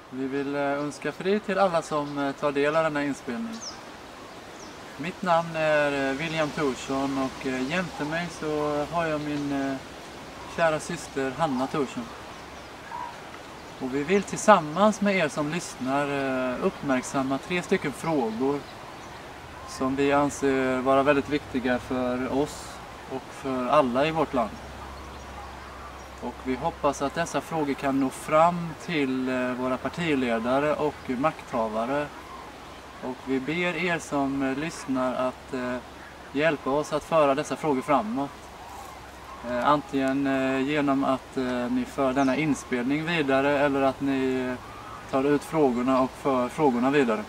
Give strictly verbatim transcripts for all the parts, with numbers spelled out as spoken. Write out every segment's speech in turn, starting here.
Vi vill önska frid till alla som tar del av denna inspelning. Mitt namn är William Thorsson och jämte mig så har jag min kära syster Hanna Thorsson. Och vi vill tillsammans med er som lyssnar uppmärksamma tre stycken frågor som vi anser vara väldigt viktiga för oss och för alla i vårt land. Och vi hoppas att dessa frågor kan nå fram till våra partiledare och makthavare. Och vi ber er som lyssnar att hjälpa oss att föra dessa frågor framåt. Antingen genom att ni för denna inspelning vidare eller att ni tar ut frågorna och för frågorna vidare.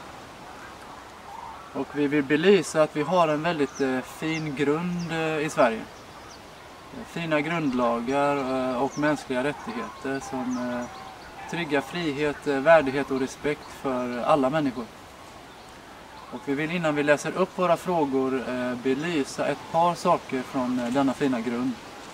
Och vi vill belysa att vi har en väldigt fin grund i Sverige. Fina grundlagar och mänskliga rättigheter som tryggar frihet, värdighet och respekt för alla människor. Och vi vill innan vi läser upp våra frågor belysa ett par saker från denna fina grund.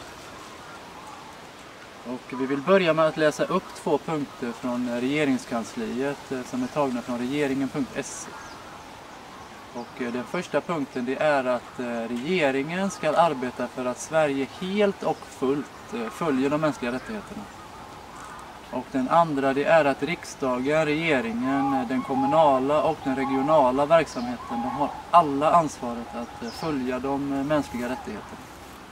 Och vi vill börja med att läsa upp två punkter från regeringskansliet som är tagna från regeringen punkt se. Och den första punkten det är att regeringen ska arbeta för att Sverige helt och fullt följer de mänskliga rättigheterna. Och den andra det är att riksdagen, regeringen, den kommunala och den regionala verksamheten de har alla ansvaret att följa de mänskliga rättigheterna.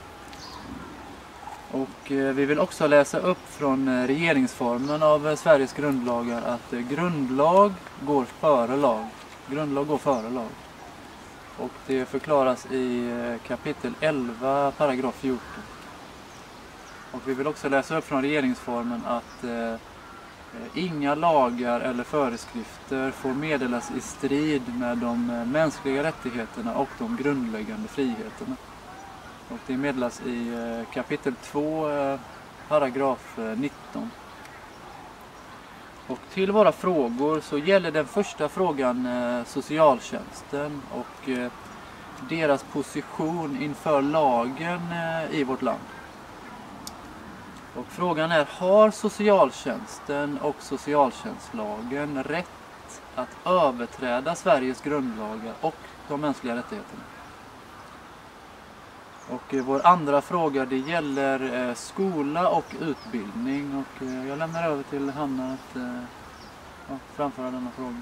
Och vi vill också läsa upp från regeringsformen av Sveriges grundlagar att grundlag går före lag. Grundlag går före lag. Och det förklaras i kapitel elva, paragraf fjorton. Och vi vill också läsa upp från regeringsformen att eh, inga lagar eller föreskrifter får meddelas i strid med de mänskliga rättigheterna och de grundläggande friheterna. Och det meddelas i eh, kapitel två, eh, paragraf nitton. Och till våra frågor så gäller den första frågan eh, socialtjänsten och eh, deras position inför lagen eh, i vårt land. Och frågan är, har socialtjänsten och socialtjänstlagen rätt att överträda Sveriges grundlagar och de mänskliga rättigheterna? Och eh, vår andra fråga det gäller eh, skola och utbildning och eh, jag lämnar över till Hanna att eh, ja, framföra denna fråga.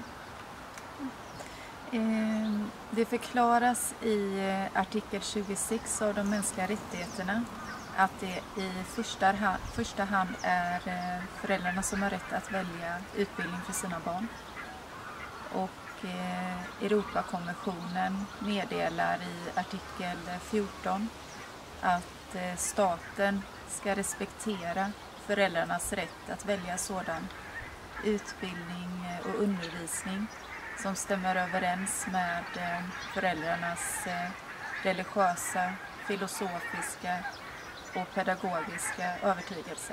Eh, det förklaras i eh, artikel tjugosex av de mänskliga rättigheterna att det i första, första hand är eh, föräldrarna som har rätt att välja utbildning för sina barn. Och eh, Europakonventionen meddelar i artikel fjorton att eh, staten ska respektera föräldrarnas rätt att välja sådan utbildning och undervisning som stämmer överens med eh, föräldrarnas eh, religiösa, filosofiska och pedagogiska övertygelse.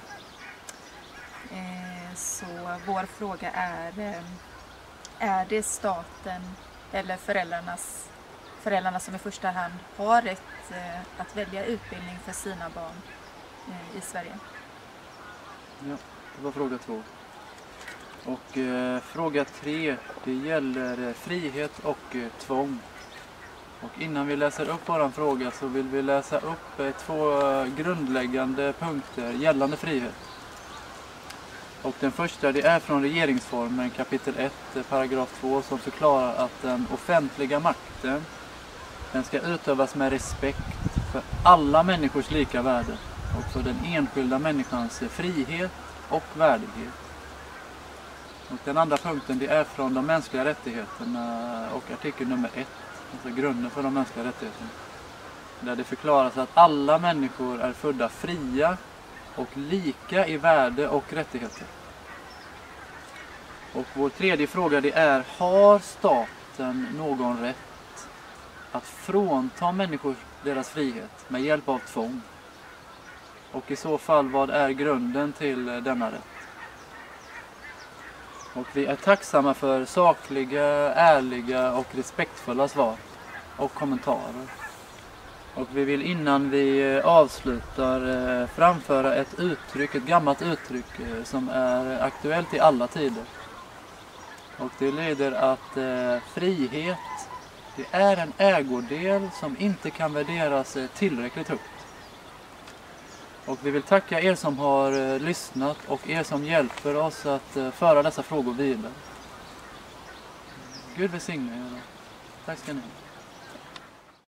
Eh, så vår fråga är eh, är det staten eller föräldrarnas, föräldrarna som i första hand har rätt eh, att välja utbildning för sina barn eh, i Sverige? Ja, det var fråga två. Och eh, fråga tre, det gäller eh, frihet och eh, tvång. Och innan vi läser upp våran fråga så vill vi läsa upp eh, två grundläggande punkter gällande frihet. Och den första det är från regeringsformen kapitel ett, paragraf två som förklarar att den offentliga makten den ska utövas med respekt för alla människors lika värde. Också den enskilda människans frihet och värdighet. Och den andra punkten det är från de mänskliga rättigheterna och artikel nummer ett, alltså grunden för de mänskliga rättigheterna. Där det förklaras att alla människor är födda fria och lika i värde och rättigheter. Och vår tredje fråga det är, har staten någon rätt att frånta människor deras frihet med hjälp av tvång? Och i så fall, vad är grunden till denna rätt? Och vi är tacksamma för sakliga, ärliga och respektfulla svar och kommentarer. Och vi vill innan vi avslutar framföra ett uttryck, ett gammalt uttryck som är aktuellt i alla tider. Och det lyder att eh, frihet, det är en ägodel som inte kan värderas tillräckligt högt. Och vi vill tacka er som har eh, lyssnat och er som hjälper oss att eh, föra dessa frågor vidare. Gud välsigne er. Tack ska ni ha.